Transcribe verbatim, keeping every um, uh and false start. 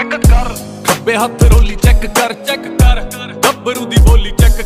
check कर, खब्बे हथ रोली चेक कर चेक कर, गब्बरू दी बोली चेक